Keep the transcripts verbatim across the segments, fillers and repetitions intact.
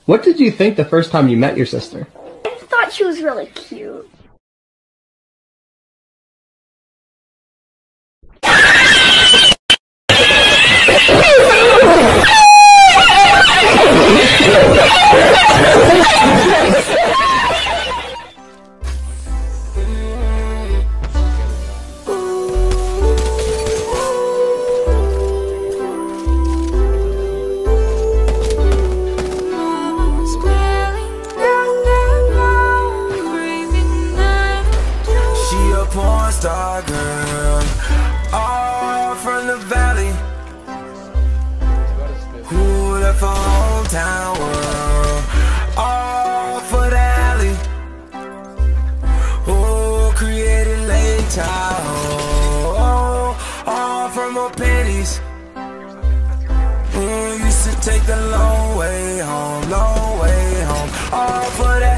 What did you think the first time you met your sister? I thought she was really cute. Porn star girl, all from the valley. Who left her hometown world, all for the alley. Who created late child, all from her panties. Who used to take the long way home, long way home, all for that.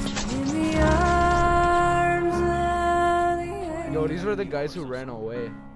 Yo, these were the guys who ran away.